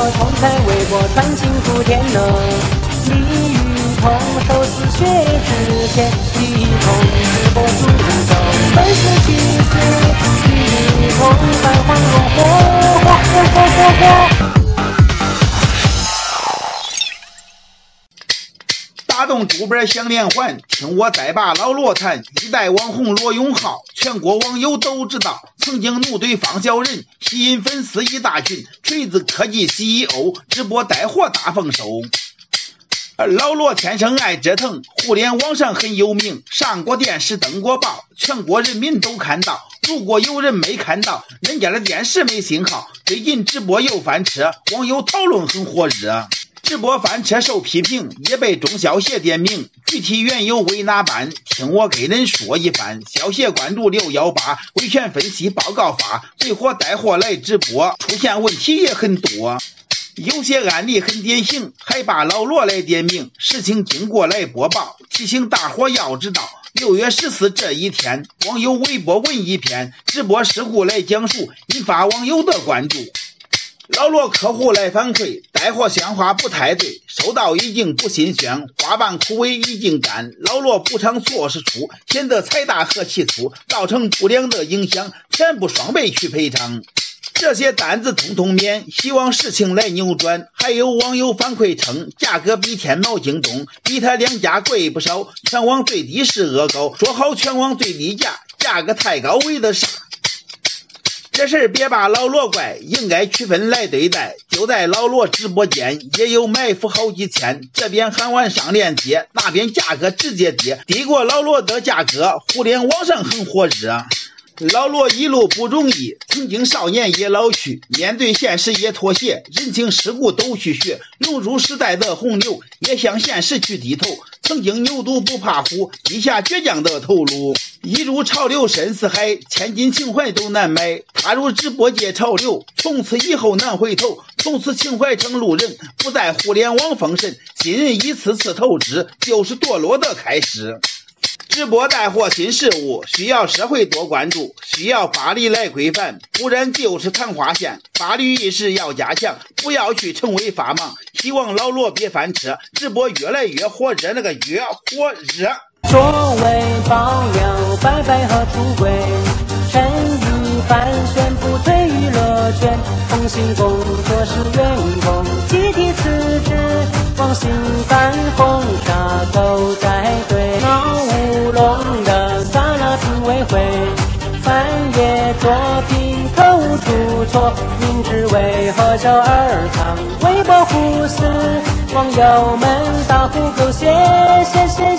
同在微博传情福田呢。李雨桐手撕血之前，一同直播主走，粉丝气死，李雨桐泛黄荣火。 打动主播想连环，听我再把老罗谈。一代网红罗永浩，全国网友都知道，曾经怒怼方小人，吸引粉丝一大群。锤子科技 CEO 直播带货大丰收。老罗天生爱折腾，互联网上很有名，上过电视登过报，全国人民都看到。如果有人没看到，人家的电视没信号。最近直播又翻车，网友讨论很火热。直播翻车受批评，也被中消协点名，具体缘由为哪般？听我给人说一番。消协关注618，维权分析报告发，最火带货来直播，出现问题也很多。有些案例很典型，还把老罗来点名，事情经过来播报，提醒大伙要知道。6月14这一天，网友微博文一篇，直播事故来讲述，引发网友的关注。老罗客户来反馈，带货鲜花不太对，收到已经不新鲜，花瓣枯萎已经干。老罗补偿措施出，显得财大和气粗，造成不良的影响，全部双倍去赔偿。这些单子统统免，希望事情来扭转。还有网友反馈称，价格比天猫京东，比他两家贵不少，全网最低是恶搞，说好全网最低价，价格太高为的啥？这事别把老罗怪，应该区分来对待。就在老罗直播间，也有埋伏好几千，这边喊完上链接，那边价格直接跌，低过老罗的价格，互联网上很火热。老罗一路不容易，曾经少年也老去，面对现实也妥协，人情世故都去学，融入时代的洪流，也向现实去低头。曾经牛犊不怕虎，低下倔强的头颅，一入潮流深似海，千金情怀都难买。踏入直播界潮流，从此以后难回头，从此情怀成路人，不在互联网封神。新人一次次透支，就是堕落的开始。直播带货新事物，需要社会多关注，需要法律来规范，不然就是昙花线。法律意识要加强，不要去成为法盲。希望老罗别翻车，直播越来越火热，那个越火热。 作为爆料拜拜和出轨，陈一凡宣布退娱乐圈，腾讯工作室员工集体辞职，王兴干红茶都在对，闹乌龙的撒拉评委会，翻页作品口误出错，明知为何笑而藏，微博胡撕，网友们大呼狗血，谢谢。